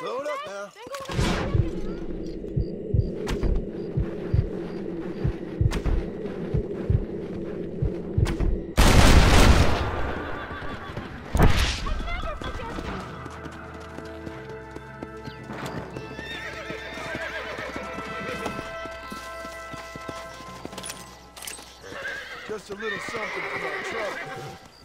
Slow it up now. Just a little something for our trouble.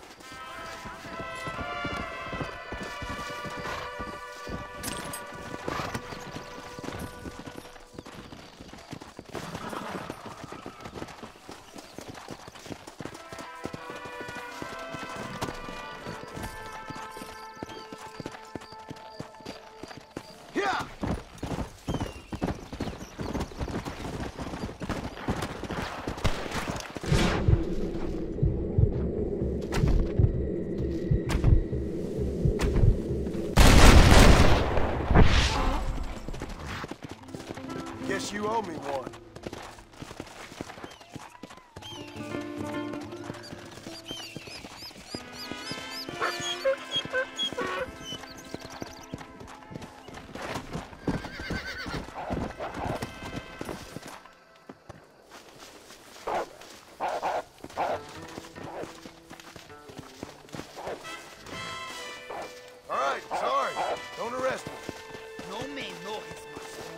Yeah! Guess you owe me one. All right, sorry. Don't arrest me. No me enojes, Marston.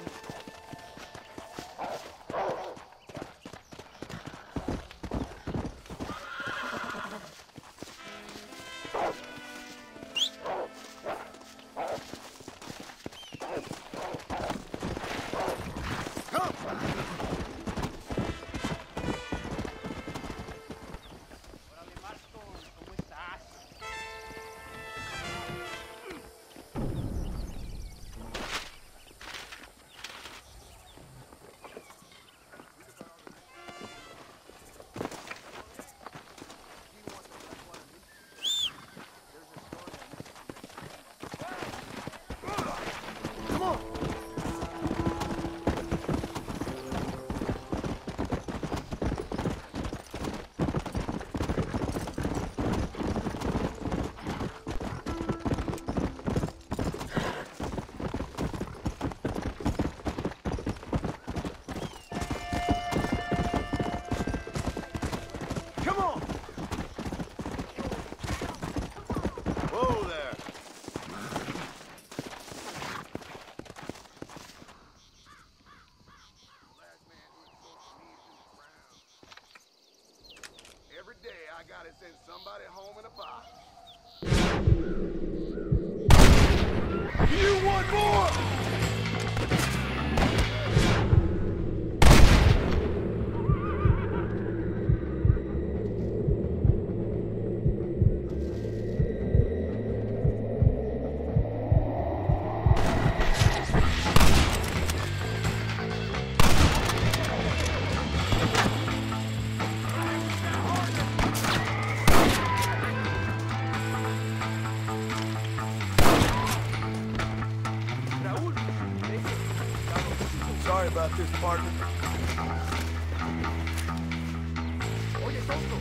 Whoa there. Every day I gotta send somebody home in a box. You want more? Sorry about this, partner. Oye, tonto.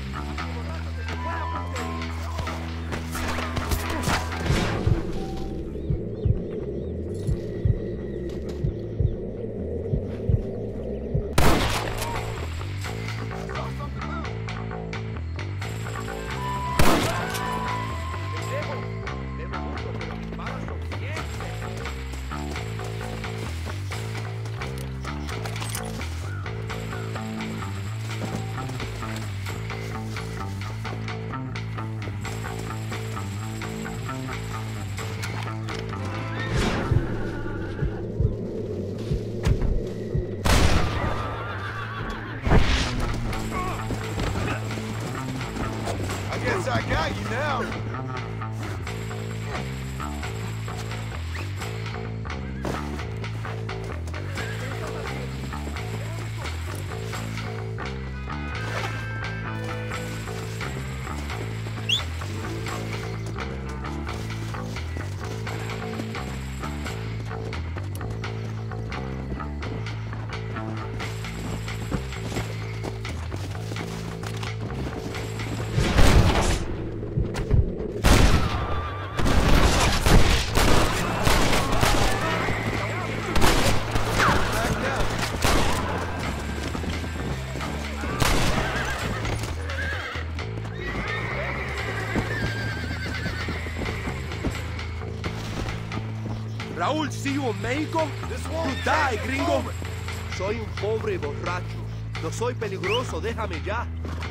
Raúl, see you in México? You die, gringo. Soy un pobre borracho. No soy peligroso, déjame ya.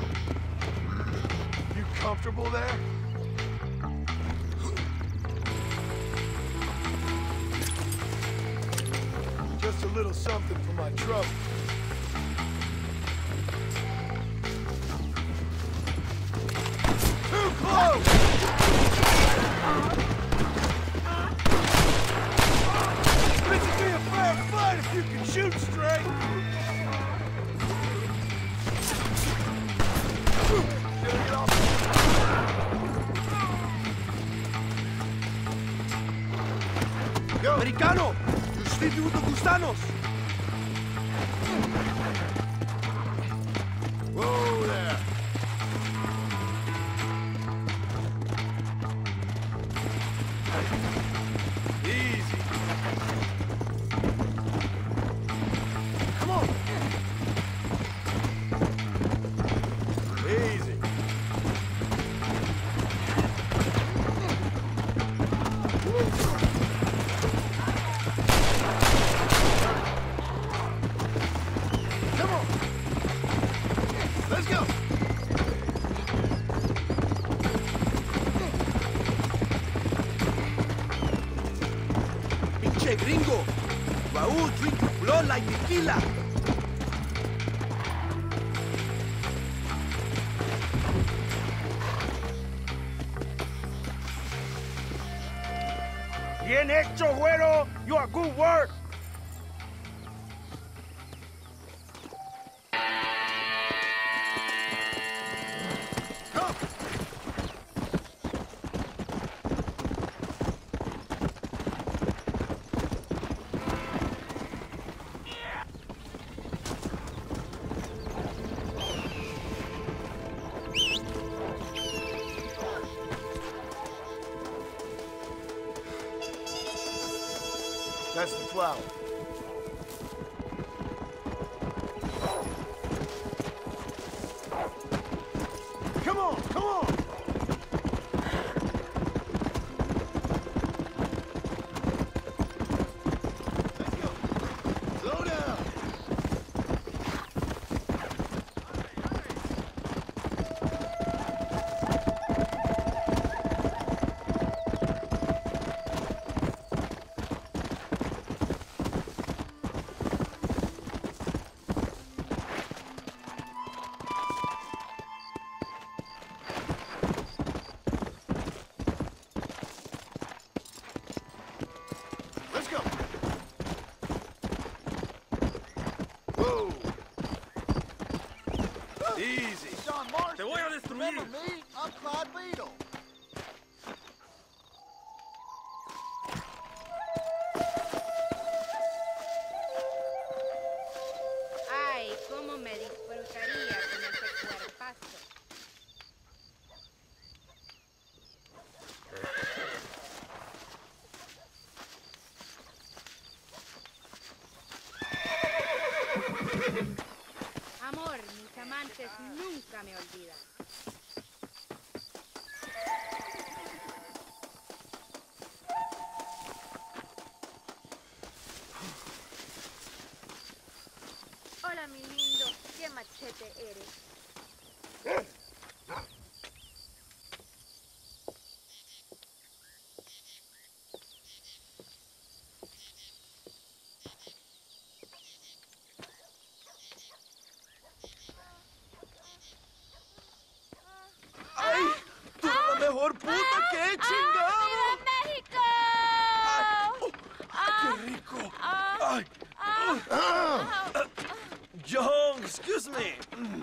You comfortable there? Just a little something for my trouble. Too close! This would be a fair fight if you can shoot straight! Go. Americano! You sleep with the gusanos! Whoa there! Easy. Come on! Easy. Come on! Let's go! Pinche gringo! Raúl, drink blood like tequila! Bien hecho, güero. You are good work. Come! That's the flower. Come on, come on! Let's go. Slow down. Let's go. Whoa. Easy. John Marston. Te voy a destruir. Remember me? I'm Clyde Beadle. Ay, cómo me disfrutaría con ese cuerpazo. Amor, mis amantes nunca me olvidan. Hola, mi lindo. ¿Qué machete eres? ¡Ay! ¡Tú eres la mejor puta que he chingado! ¡Viva México! ¡Qué rico! ¡Ay! John, excuse me.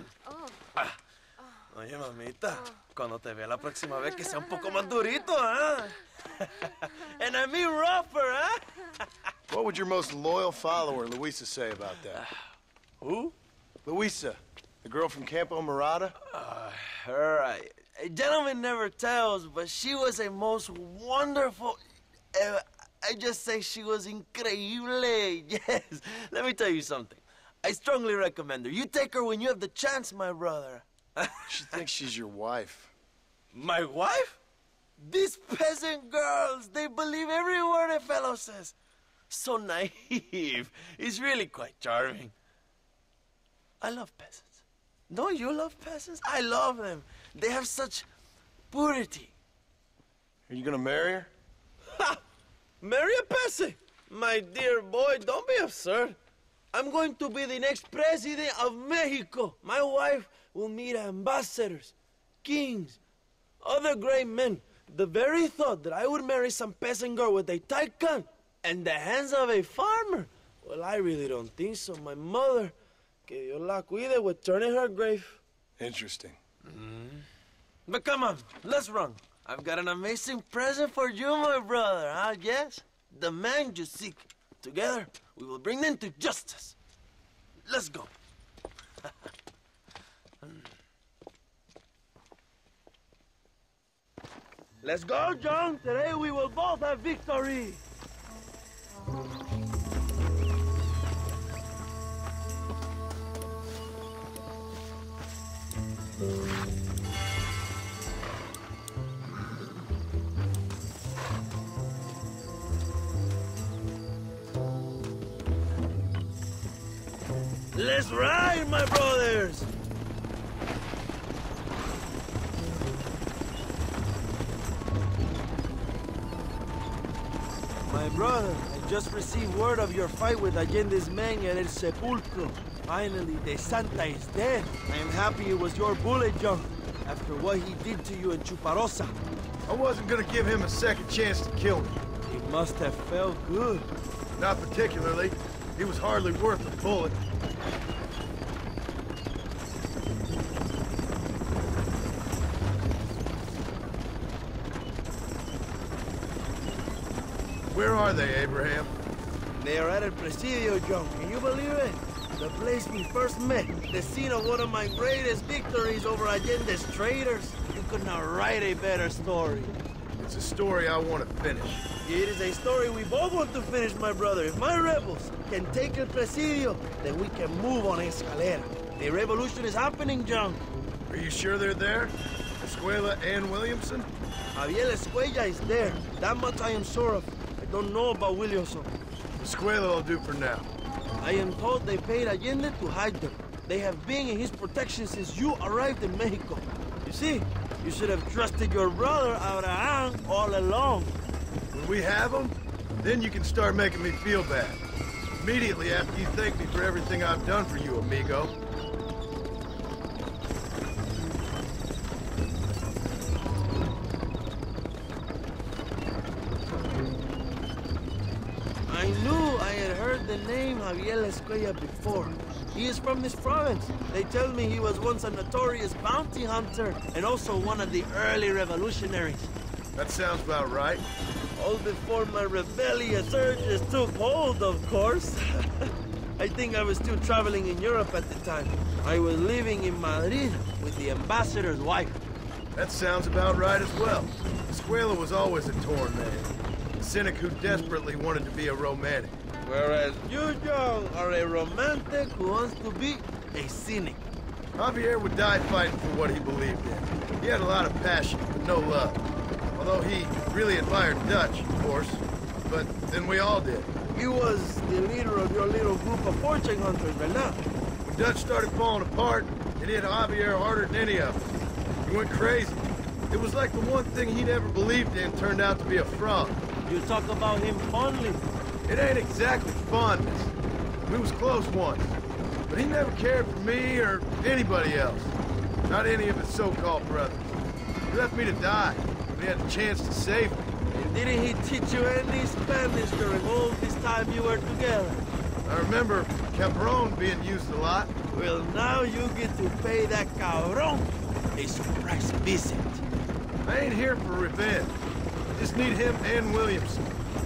Oye, mamita, cuando te vea la próxima vez que sea un poco más durito, ¿eh? And I mean rougher, ¿eh? What would your most loyal follower, Luisa, say about that? Who? Luisa, the girl from Campo Mirada? Her, a gentleman never tells, but she was a most wonderful... I just say she was increíble. Yes. Let me tell you something. I strongly recommend her. You take her when you have the chance, my brother. She thinks she's your wife. My wife? These peasant girls, they believe every word a fellow says. So naive. It's really quite charming. I love peasants. Don't you love peasants? I love them. They have such purity. Are you gonna marry her? Ha! Marry a peasant? My dear boy, don't be absurd. I'm going to be the next president of Mexico. My wife will meet ambassadors, kings, other great men. The very thought that I would marry some peasant girl with a tight gun and the hands of a farmer, well, I really don't think so. My mother, que Dios la cuide, would turn in her grave. Interesting. But come on, let's run. I've got an amazing present for you, my brother, huh? Yes? The man you seek. Together, we will bring them to justice. Let's go. Let's go, John. Today we will both have victory. Let's ride, my brothers! My brother, I just received word of your fight with Allende's men at El Sepulcro. Finally, the Santa is dead. I am happy it was your bullet, John, after what he did to you in Chuparosa. I wasn't gonna give him a second chance to kill me. It must have felt good. Not particularly. He was hardly worth a bullet. Where are they, Abraham? They are at El Presidio, John. Can you believe it? The place we first met. The scene of one of my greatest victories over Allende's traitors. You could not write a better story. It's a story I want to finish. It is a story we both want to finish, my brother. If my rebels can take El Presidio, then we can move on Escalera. The revolution is happening, John. Are you sure they're there? Escuela and Williamson? Javier Escuella is there. That much I am sure of. I don't know about Williamson. Escuela will do for now. I am told they paid Allende to hide them. They have been in his protection since you arrived in Mexico. You see, you should have trusted your brother, Abraham, all along. When we have them, then you can start making me feel bad. Immediately after you thank me for everything I've done for you, amigo. I knew I had heard the name Javier Escuella before. He is from this province. They tell me he was once a notorious bounty hunter and also one of the early revolutionaries. That sounds about right. All before my rebellious urges took hold, of course. I think I was still traveling in Europe at the time. I was living in Madrid with the ambassador's wife. That sounds about right as well. Escuela was always a torn man. A cynic who desperately wanted to be a romantic. Whereas you, John, are a romantic who wants to be a cynic. Javier would die fighting for what he believed in. He had a lot of passion, but no love. Although he really admired Dutch, of course. But then we all did. He was the leader of your little group of fortune hunters, ¿verdad? When Dutch started falling apart, it hit Javier harder than any of us. He went crazy. It was like the one thing he'd ever believed in turned out to be a fraud. You talk about him fondly. It ain't exactly fondness. We was close once. But he never cared for me or anybody else. Not any of his so-called brothers. He left me to die when he had the chance to save me. And didn't he teach you any Spanish during all this time you were together? I remember Cabron being used a lot. Well, now you get to pay that cabron a surprise visit. I ain't here for revenge. I just need him and Williamson.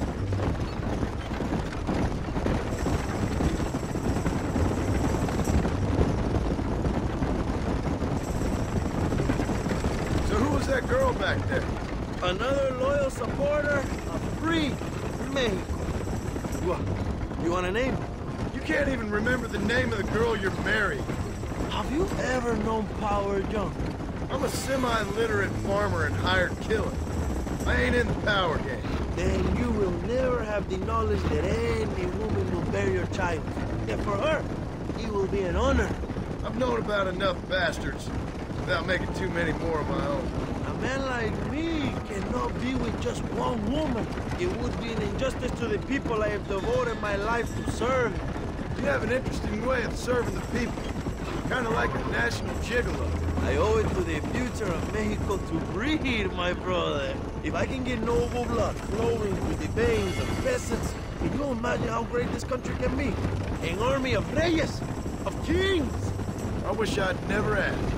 So who was that girl back there? Another loyal supporter of free Mexico. You want a name? You can't even remember the name of the girl you're marrying. Have you ever known power, John? I'm a semi-literate farmer and hired killer. I ain't in the power game. Then you will never have the knowledge that any woman will bear your child. And for her, it will be an honor. I've known about enough bastards without making too many more of my own. A man like me cannot be with just one woman. It would be an injustice to the people I have devoted my life to serve. You have an interesting way of serving the people. Kind of like a national gigolo. I owe it to the future of Mexico to breed, my brother. If I can get noble blood flowing through the veins of peasants, can you imagine how great this country can be? An army of reyes, of kings. I wish I'd never asked.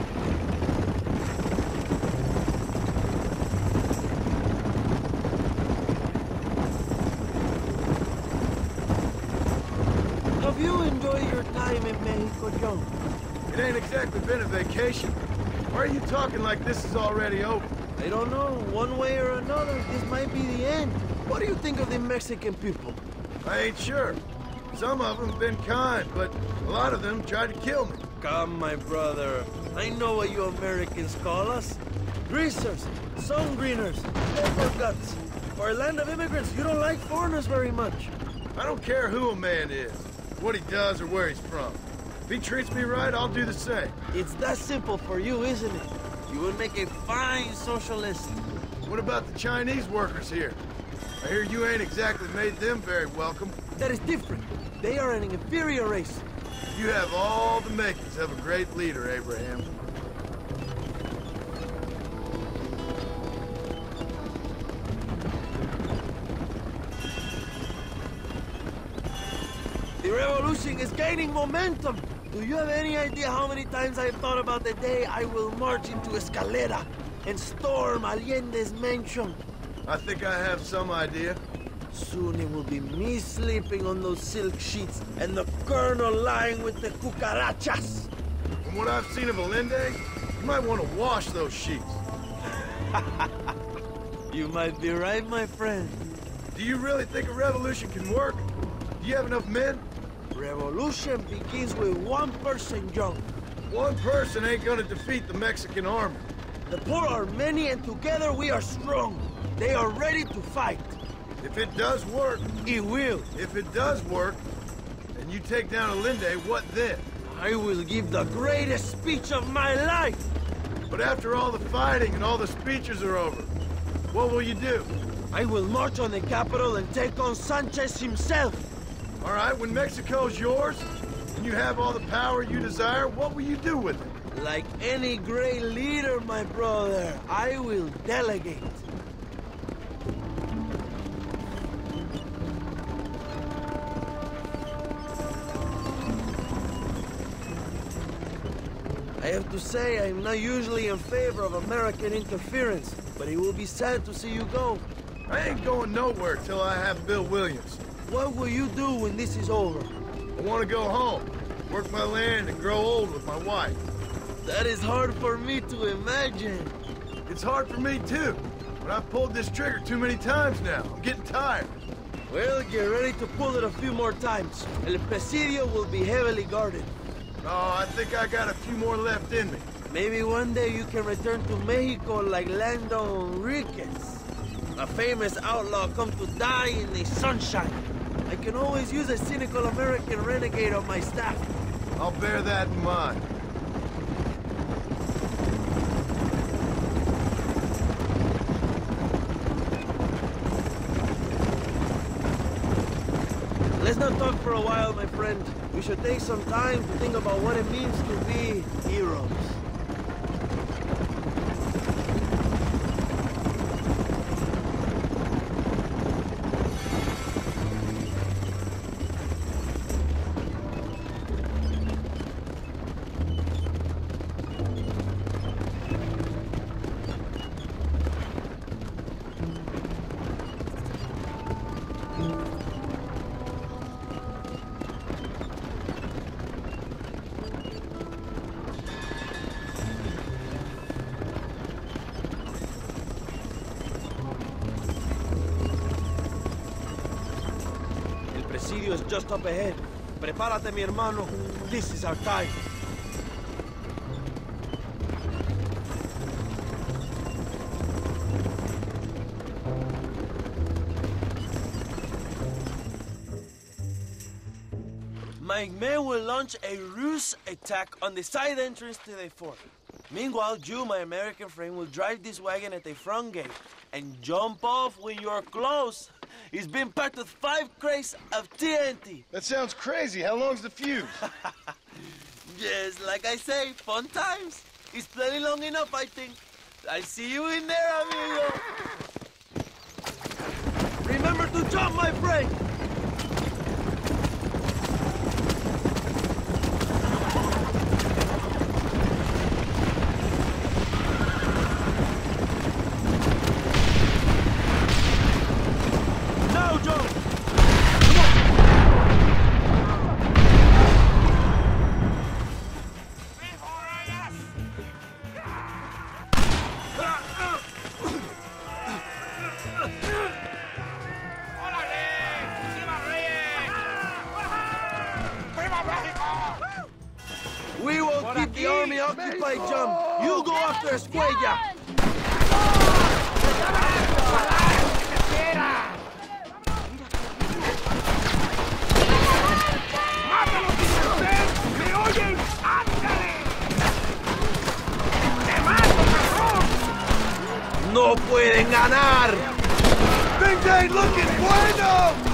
Have you enjoyed your time in Mexico, John? It ain't exactly been a vacation. Why are you talking like this is already over? I don't know. One way or another, this might be the end. What do you think of the Mexican people? I ain't sure. Some of them have been kind, but a lot of them tried to kill me. Come, my brother. I know what you Americans call us. Greasers, sun greeners, pepper guts. For a land of immigrants, you don't like foreigners very much. I don't care who a man is, what he does or where he's from. If he treats me right, I'll do the same. It's that simple for you, isn't it? You would make a fine socialist. What about the Chinese workers here? I hear you ain't exactly made them very welcome. That is different. They are an inferior race. You have all the makings of a great leader, Abraham. The revolution is gaining momentum. Do you have any idea how many times I've thought about the day I will march into Escalera and storm Allende's mansion? I think I have some idea. Soon it will be me sleeping on those silk sheets and the colonel lying with the cucarachas. From what I've seen of Allende, you might want to wash those sheets. You might be right, my friend. Do you really think a revolution can work? Do you have enough men? Revolution begins with one person, John. One person ain't gonna defeat the Mexican army. The poor are many and together we are strong. They are ready to fight. If it does work, It will. if it does work, and you take down Allende, what then? I will give the greatest speech of my life. But after all the fighting and all the speeches are over, what will you do? I will march on the capital and take on Sanchez himself. All right, when Mexico's yours, and you have all the power you desire, what will you do with it? Like any great leader, my brother, I will delegate. I have to say, I'm not usually in favor of American interference, but it will be sad to see you go. I ain't going nowhere till I have Bill Williams. What will you do when this is over? I want to go home, work my land, and grow old with my wife. That is hard for me to imagine. It's hard for me, too. But I've pulled this trigger too many times now. I'm getting tired. Well, get ready to pull it a few more times. El Presidio will be heavily guarded. Oh, I think I got a few more left in me. Maybe one day you can return to Mexico like Lando Enriquez. A famous outlaw come to die in the sunshine. I can always use a cynical American renegade on my staff. I'll bear that in mind. Let's not talk for a while, my friend. We should take some time to think about what it means to be heroes. Presidio is just up ahead. Prepárate, mi hermano. This is our time. My men will launch a ruse attack on the side entrance to the fort. Meanwhile, you, my American friend, will drive this wagon at the front gate and jump off when you're close. It's been packed with 5 crates of TNT. That sounds crazy. How long's the fuse? Yes, like I say, fun times. It's plenty long enough, I think. I see you in there, amigo. Remember to jump, my friend. We will keep the army occupied, John. You go after Escuella. ¡Me oyen! ¡Ándale! ¡Te mato, cabrón! No pueden ganar. Things ain't looking bueno!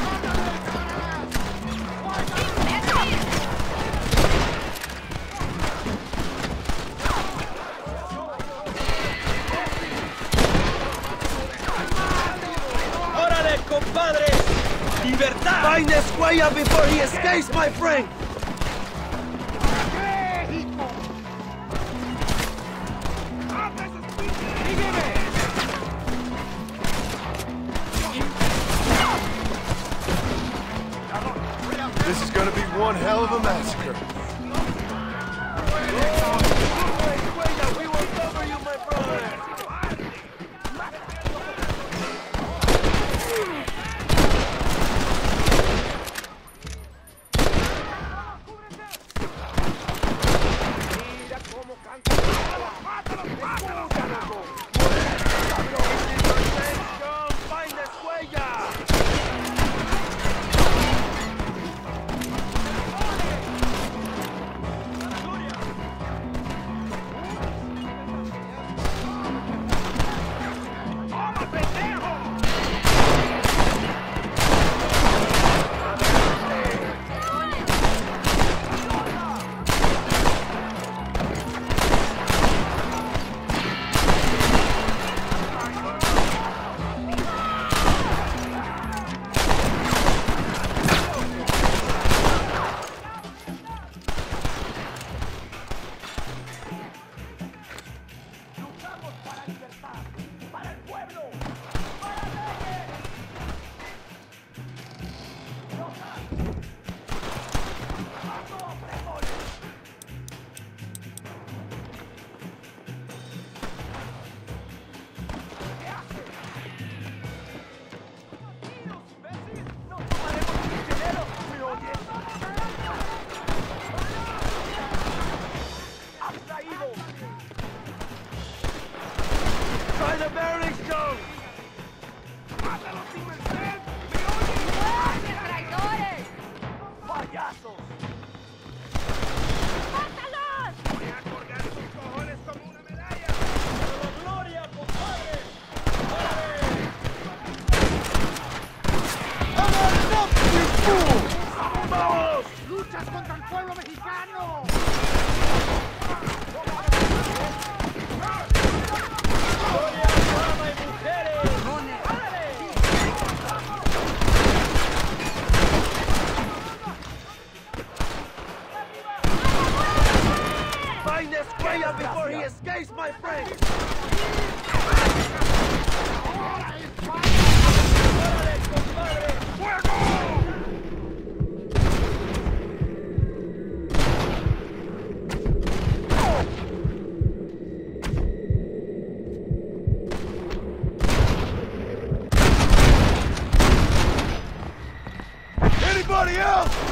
Compadre! Libertad! Find Escuella before he escapes, my friend! This is gonna be one hell of a massacre. We will cover you, my brother! ¡Try the barracks, Joe! ¡Mátalos sin merced! ¡Me oyen! ¡Traidores! ¡Payasos! ¡Mátalos! Voy a colgar sus cojones como una medalla. ¡Pero gloria, compadre! ¡Vamos! ¡Luchas contra el pueblo mexicano! Find Escuella before he escapes, my friend! Anybody else?